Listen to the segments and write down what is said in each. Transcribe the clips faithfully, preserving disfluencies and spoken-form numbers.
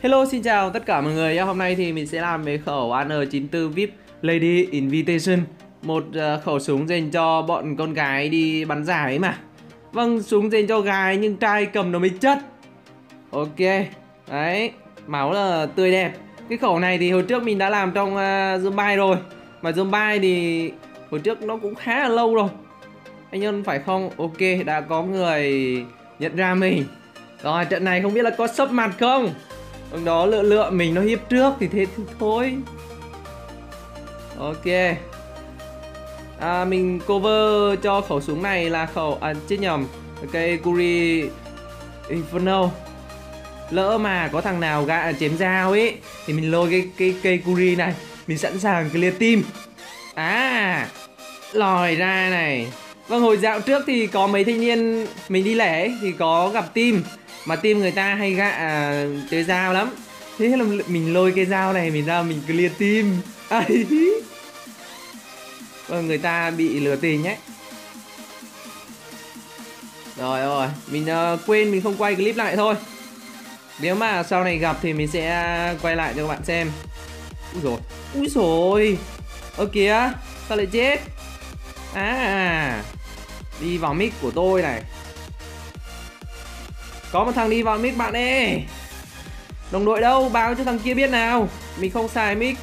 Hello, xin chào tất cả mọi người. Hôm nay thì mình sẽ làm về khẩu A N chín tư vi ai pi Lady Invitation, một uh, khẩu súng dành cho bọn con gái đi bắn giải ấy mà. Vâng, súng dành cho gái nhưng trai cầm nó mới chất. Ok, đấy, máu là tươi đẹp. Cái khẩu này thì hồi trước mình đã làm trong uh, Zombie rồi. Mà Zombie thì hồi trước nó cũng khá là lâu rồi. Anh Nhân phải không? Ok, đã có người nhận ra mình. Rồi, trận này không biết là có sấp mặt không? Ông đó lựa lựa mình nó hiếp trước thì thế thì thôi. Ok. À, mình cover cho khẩu súng này là khẩu... À, chết nhầm. Cây Kuri Inferno. Lỡ mà có thằng nào gã chém dao ấy thì mình lôi cái cái cây Kuri này. Mình sẵn sàng clear team. À, lòi ra này. Vâng, hồi dạo trước thì có mấy thanh niên mình đi lẻ ấy, thì có gặp team. Mà team người ta hay gạ à, chơi dao lắm. Thế là mình lôi cái dao này mình ra mình clear team. À, vâng, người ta bị lừa tình nhé. Rồi rồi, mình uh, quên mình không quay clip lại thôi. Nếu mà sau này gặp thì mình sẽ quay lại cho các bạn xem. Úi dồi, úi dồi. Ơ kìa, sao lại chết? À, đi vào mic của tôi này. Có một thằng đi vào mic bạn ơi. Đồng đội đâu, báo cho thằng kia biết nào. Mình không xài mic.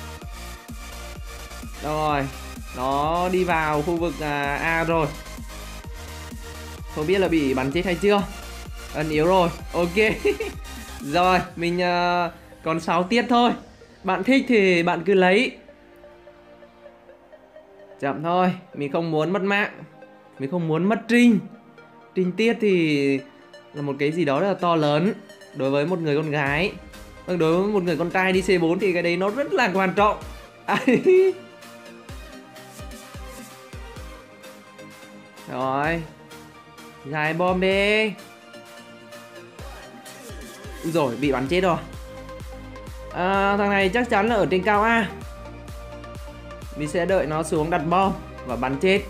Rồi, nó đi vào khu vực à, A rồi. Không biết là bị bắn chết hay chưa. Ấn yếu rồi, ok. Rồi, mình uh, còn sáu tiết thôi. Bạn thích thì bạn cứ lấy. Chậm thôi, mình không muốn mất mạng. Mình không muốn mất trinh. Trinh tiết thì là một cái gì đó rất là to lớn đối với một người con gái. Đối với một người con trai đi C bốn thì cái đấy nó rất là quan trọng. Rồi, dài bom đi. Úi dồi, bị bắn chết rồi. À, thằng này chắc chắn là ở trên cao A. Mình sẽ đợi nó xuống đặt bom và bắn chết.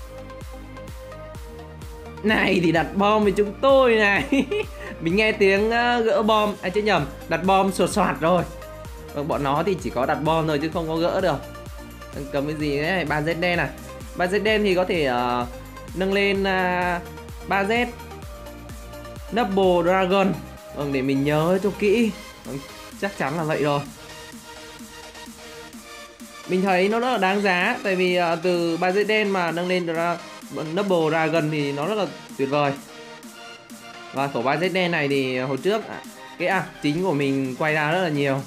Này thì đặt bom với chúng tôi này. Mình nghe tiếng uh, gỡ bom. À chứ nhầm, đặt bom sột soạt rồi. Còn bọn nó thì chỉ có đặt bom thôi chứ không có gỡ được. Cầm cái gì đấy, ba Z đen à. ba Z đen thì có thể uh, nâng lên uh, ba Z Double Dragon. Vâng, để mình nhớ cho kỹ. Vâng, chắc chắn là vậy rồi. Mình thấy nó rất là đáng giá. Tại vì uh, từ ba Z đen mà nâng lên ra Double Dragon thì nó rất là tuyệt vời. Và khẩu ba Z đen này thì hồi trước cái ạc chính của mình quay ra rất là nhiều.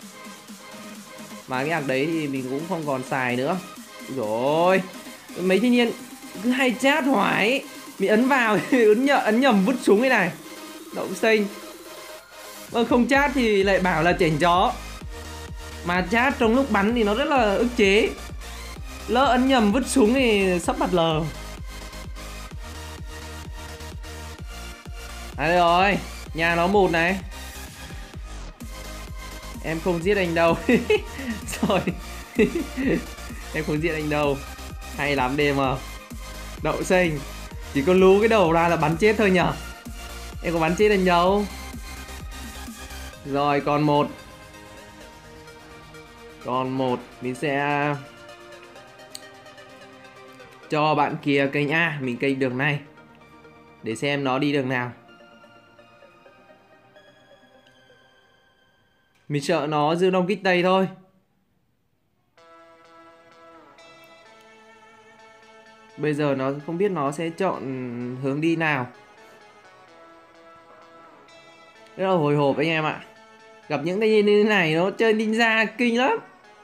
Mà cái ạc đấy thì mình cũng không còn xài nữa. Rồi, mấy thanh niên cứ hay chat hoài. Mình ấn vào ấn, nhờ, ấn nhầm vứt súng cái này. Đậu xanh. Vâng, không chat thì lại bảo là chảnh chó. Mà chat trong lúc bắn thì nó rất là ức chế. Lỡ ấn nhầm vứt súng thì sắp bật lờ. À đây rồi, nhà nó một này. Em không giết anh đâu. Rồi. Em không giết anh đâu. Hay lắm đêm à. Đậu xanh. Chỉ có lú cái đầu ra là bắn chết thôi nhở. Em có bắn chết anh đâu. Rồi còn một. Còn một. Mình sẽ cho bạn kia kênh A. Mình kênh đường này để xem nó đi đường nào. Mình sợ nó dương đông kích tây thôi. Bây giờ nó không biết nó sẽ chọn hướng đi nào. Rất là hồi hộp anh em ạ. Gặp những cái như thế này nó chơi ninja kinh lắm.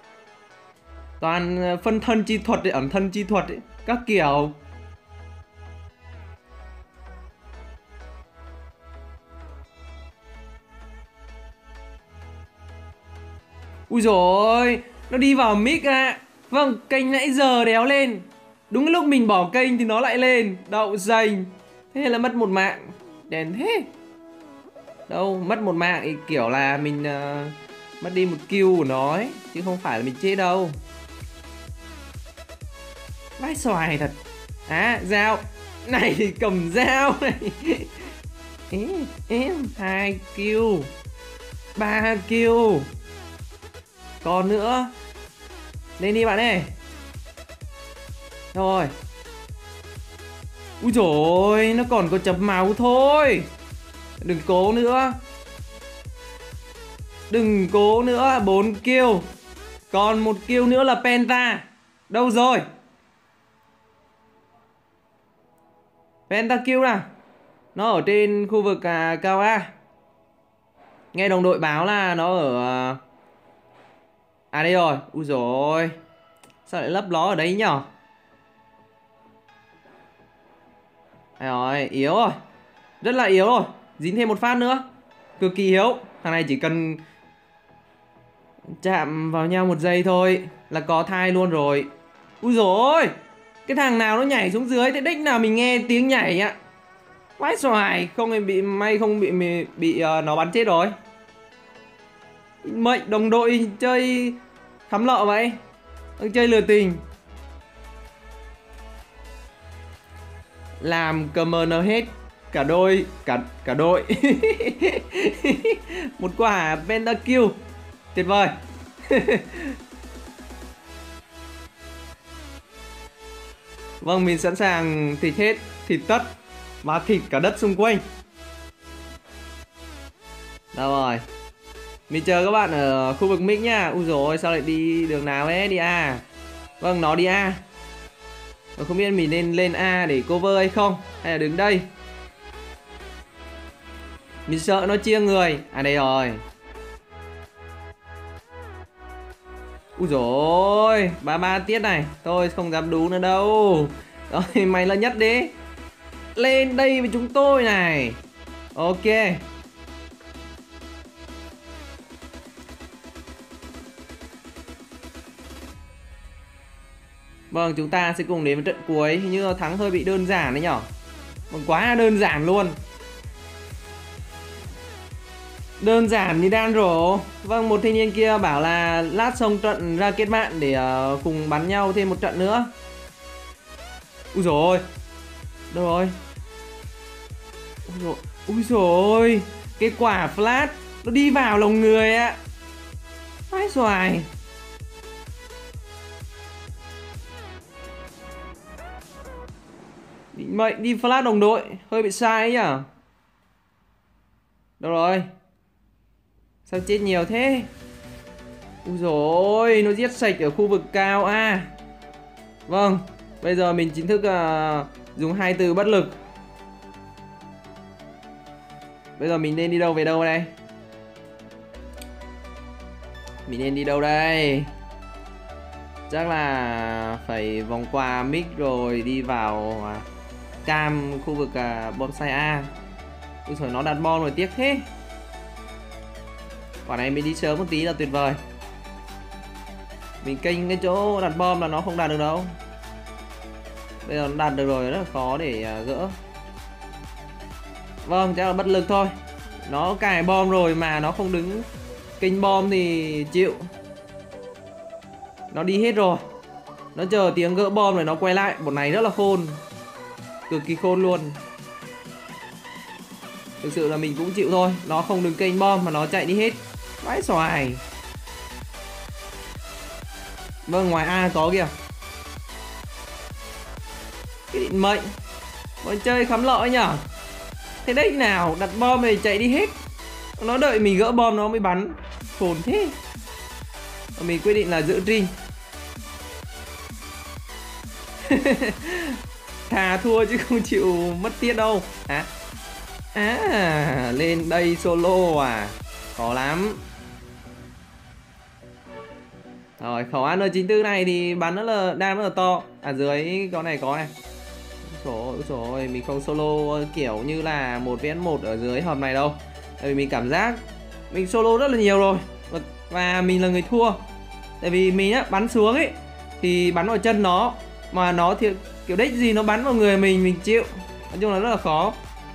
Toàn phân thân chi thuật ấy, ẩn thân chi thuật ấy, các kiểu. Ui dồi, nó đi vào mic à. Vâng, kênh nãy giờ đéo lên. Đúng cái lúc mình bỏ kênh thì nó lại lên. Đậu dành. Thế là mất một mạng. Đèn thế. Đâu, mất một mạng thì kiểu là mình uh, mất đi một kill của nó ấy. Chứ không phải là mình chết đâu. Vãi xoài thật. À, dao. Này thì cầm dao này. Em, em, hai kill. Ba kill. Còn nữa. Lên đi bạn ơi. Rồi. Úi dồi ôi, nó còn có chấm máu thôi. Đừng cố nữa. Đừng cố nữa. Bốn kill. Còn một kill nữa là Penta. Đâu rồi? Penta kill nào. Nó ở trên khu vực à, cao A. Nghe đồng đội báo là nó ở à, à đây rồi. Úi dồi ôi. Sao lại lấp ló ở đấy nhở? Đây rồi, yếu rồi. Rất là yếu rồi. Dính thêm một phát nữa. Cực kỳ yếu. Thằng này chỉ cần chạm vào nhau một giây thôi là có thai luôn rồi. Úi dồi ôi. Cái thằng nào nó nhảy xuống dưới. Thế đích nào mình nghe tiếng nhảy ạ. Vãi xoài. Không bị may không bị bị, bị uh, nó bắn chết rồi. Mệnh đồng đội chơi thắm lọ vậy. Đang chơi lừa tình. Làm commoner hết cả đôi cả cả đội. Một quả pentakill tuyệt vời. Vâng, mình sẵn sàng thịt hết, thịt tất và thịt cả đất xung quanh. Đâu rồi? Mình chờ các bạn ở khu vực mic nhá. Ui dồi ôi, sao lại đi đường nào ấy? Đi A. Vâng, nó đi A. Và không biết mình nên lên A để cover hay không, hay là đứng đây. Mình sợ nó chia người. À đây rồi. Ui dồi ôi, ba ba tiết này. Tôi không dám đú nữa đâu. Rồi, mày là nhất đi. Lên đây với chúng tôi này. Ok. Vâng, chúng ta sẽ cùng đến với trận cuối. Hình như thắng hơi bị đơn giản đấy nhở. Vâng, quá đơn giản luôn. Đơn giản như đan rổ. Vâng, một thanh niên kia bảo là lát xong trận ra kết bạn để uh, cùng bắn nhau thêm một trận nữa. Úi dồi ôi. Đâu rồi? Úi dồi, úi dồi ôi. Cái quả flash nó đi vào lòng người ạ. Vãi xoài. Định mệnh đi flash đồng đội. Hơi bị sai ấy nhở. Đâu rồi? Sao chết nhiều thế? Úi dồi ôi, nó giết sạch ở khu vực cao A. Vâng, bây giờ mình chính thức uh, dùng hai từ bất lực. Bây giờ mình nên đi đâu về đâu đây? Mình nên đi đâu đây? Chắc là phải vòng qua mic rồi đi vào uh, cam khu vực uh, bonsai A. Ui trời, nó đặt bom rồi, tiếc thế. Quả này mình đi sớm một tí là tuyệt vời. Mình kênh cái chỗ đặt bom là nó không đạt được đâu. Bây giờ nó đạt được rồi, rất là khó để uh, gỡ. Vâng, chắc là bất lực thôi. Nó cài bom rồi mà nó không đứng kênh bom thì chịu. Nó đi hết rồi. Nó chờ tiếng gỡ bom rồi nó quay lại. Bọn này rất là khôn. Cực kỳ khôn luôn. Thực sự là mình cũng chịu thôi. Nó không đứng kênh bom mà nó chạy đi hết. Vãi xoài. Vâng, ngoài A có kìa. Cái định mệnh. Bọn chơi khắm lọ nhở. Thế đấy nào, đặt bom này chạy đi hết. Nó đợi mình gỡ bom nó mới bắn. Khốn thế. Và mình quyết định là giữ trinh. Thà thua chứ không chịu mất tiết đâu. Hả? À, lên đây solo à. Khó lắm. Rồi, khẩu A N chín tư này thì bắn rất là đam rất là to. À dưới con này có này. Ôi dồi ôi, mình không solo kiểu như là một vs một ở dưới hầm này đâu. Tại vì mình cảm giác mình solo rất là nhiều rồi. Và mình là người thua. Tại vì mình á, bắn xuống ấy thì bắn vào chân nó. Mà nó thì kiểu đích gì nó bắn vào người mình, mình chịu. Nói chung là rất là khó.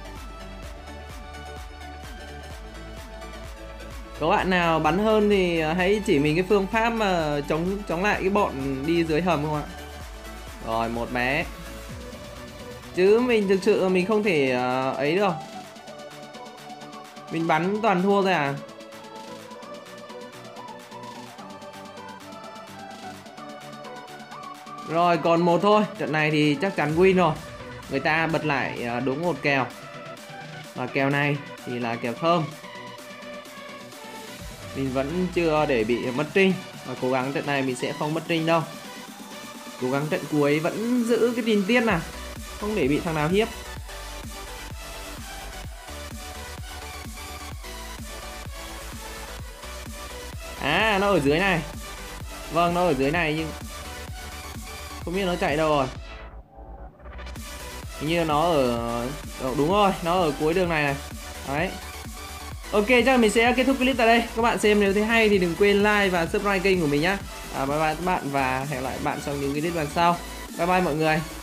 Có bạn nào bắn hơn thì hãy chỉ mình cái phương pháp mà chống chống lại cái bọn đi dưới hầm không ạ? Rồi, một bé. Chứ mình thực sự mình không thể uh, ấy được. Mình bắn toàn thua rồi à. Rồi còn một thôi, trận này thì chắc chắn win rồi. Người ta bật lại à, đúng một kèo. Và kèo này thì là kèo thơm. Mình vẫn chưa để bị mất trinh. Và cố gắng trận này mình sẽ không mất trinh đâu. Cố gắng trận cuối vẫn giữ cái tình tiết nào, không để bị thằng nào hiếp. À, nó ở dưới này. Vâng, nó ở dưới này nhưng không biết nó chạy đâu rồi. Hình như nó ở... Đúng rồi, nó ở cuối đường này này. Đấy. Ok, chắc là mình sẽ kết thúc clip tại đây. Các bạn xem nếu thấy hay thì đừng quên like và subscribe kênh của mình nhé. À, bye bye các bạn và hẹn lại các bạn trong những clip lần sau. Bye bye mọi người.